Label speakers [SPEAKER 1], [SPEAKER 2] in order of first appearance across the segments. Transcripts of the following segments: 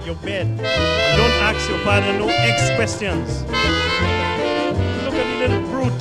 [SPEAKER 1] your bed. Don't ask your father no X questions. Look at the little brute.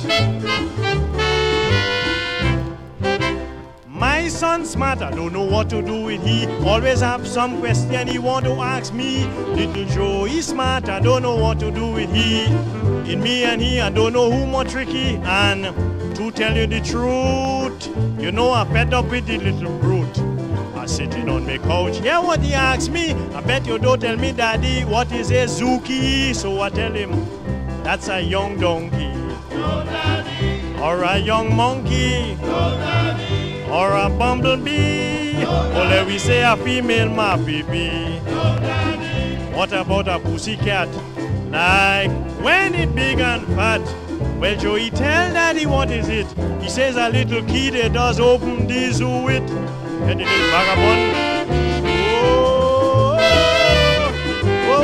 [SPEAKER 1] My son smart, I don't know what to do with he. Always have some question he want to ask me. Little Joe, he's smart, I don't know what to do with he. In me and he, I don't know who more tricky. And to tell you the truth, you know I fed up with the little brute. I sitting on my couch, hear what he asks me. I bet you don't tell me, Daddy, what is a Zuki? So I tell him, that's a young donkey.
[SPEAKER 2] No, Daddy.
[SPEAKER 1] Or a young monkey.
[SPEAKER 2] No, Daddy.
[SPEAKER 1] Or a bumblebee. Or let we say a female my baby.
[SPEAKER 2] No, Daddy.
[SPEAKER 1] What about a pussycat? Like when it big and fat. Well, Joey, tell Daddy what is it? He says a little key that does open the zoo with. And the little vagabond. Oh, oh,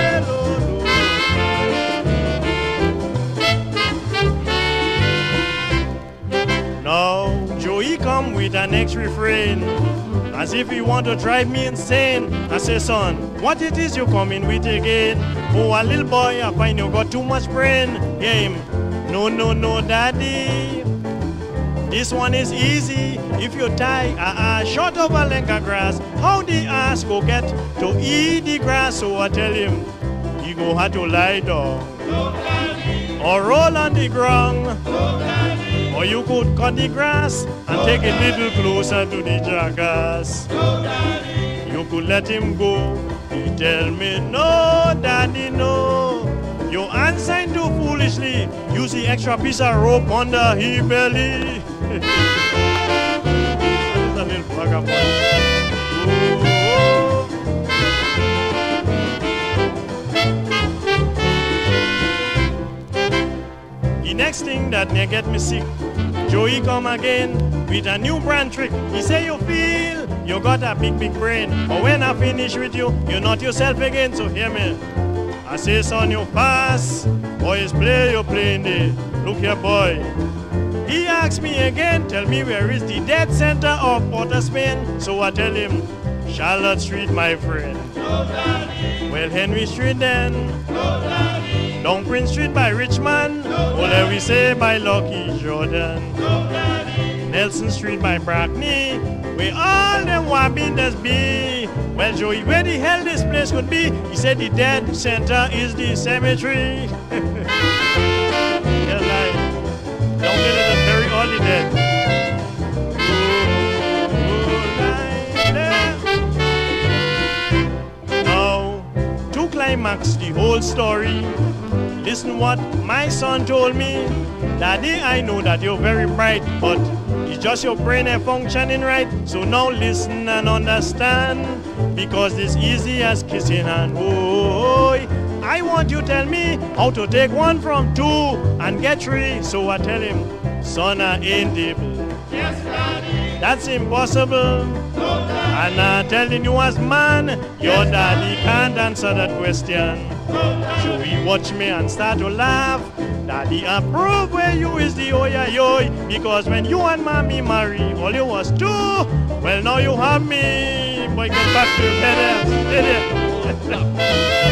[SPEAKER 1] oh, now, Joey come with an next refrain, as if he want to drive me insane. I say, son, what it is you coming with again? Oh, a little boy, I find you got too much brain. Hear him. No, no, no, Daddy. This one is easy. If you tie short of a length of grass, how the ass go get to eat the grass? So I tell him, he go have to lie down.
[SPEAKER 2] No, Daddy.
[SPEAKER 1] Or roll on the ground.
[SPEAKER 2] No, Daddy.
[SPEAKER 1] Or you could cut the grass and take it a little closer to the jackass.
[SPEAKER 2] No, Daddy.
[SPEAKER 1] You could let him go. He tell me, no, Daddy, no. You answer too foolishly. Use the extra piece of rope under his belly. That is a little vagabond. Oh. The next thing that may get me sick, Joey come again with a new brand trick. He say you feel you got a big, big brain, but when I finish with you, you're not yourself again. So hear me. I say, son, you pass. Boys play, you're playing the. Look here, boy. He asks me again, tell me where is the dead center of Port of Spain. So I tell him, Charlotte Street, my friend.
[SPEAKER 2] No, Daddy.
[SPEAKER 1] Well, Henry Street then.
[SPEAKER 2] No, Daddy.
[SPEAKER 1] Down Prince Street by Richmond.
[SPEAKER 2] No,
[SPEAKER 1] or let we say by Lucky Jordan.
[SPEAKER 2] No, Daddy.
[SPEAKER 1] Nelson Street by Brackney. Where all them wabbinders be. Well, Joey, where the hell this place could be? He said the dead center is the cemetery. Yeah, like, don't get it and bury all the dead. Now, to climax the whole story, listen what my son told me. Daddy, I know that you're very bright, but it's just your brain ain't functioning right. So now listen and understand, because it's easy as kissing and oh, I want you to tell me how to take one from two and get three. So I tell him, son, I ain't able.
[SPEAKER 2] Yes, Daddy.
[SPEAKER 1] That's impossible.
[SPEAKER 2] No, Daddy.
[SPEAKER 1] And I'm telling you as man, your daddy can't answer that question.
[SPEAKER 2] No, Daddy.
[SPEAKER 1] So he watch me and start to laugh. Daddy approve where you is the oy, because when you and mommy marry, all you was two. Well, now you have me. Boy, get back to your bed.